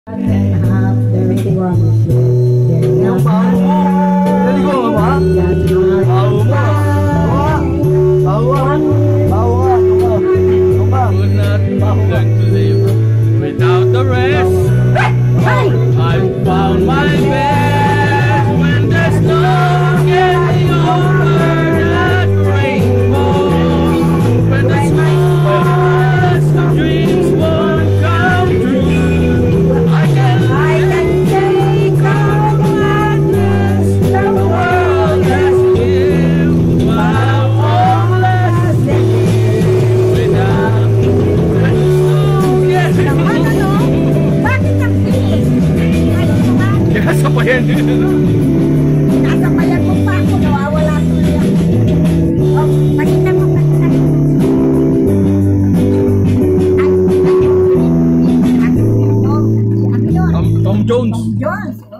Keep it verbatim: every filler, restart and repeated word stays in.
Yung baho mo. Naligo mo ba? Baho mo. Baho mo. Baho mo. Baho mo. Would not learn to live without the rest. I found my best when there's no getting over that rainbow. When the smallest of dreams won't come true, I can take all the madness the world has given. My whole life without no getting over. Nasa pa yan. Nasa pa yan mo pa ako. Nawawala tuloy ako. Oh, pakita mo, pakita mo. Tom, Tom Jones. Tom Jones.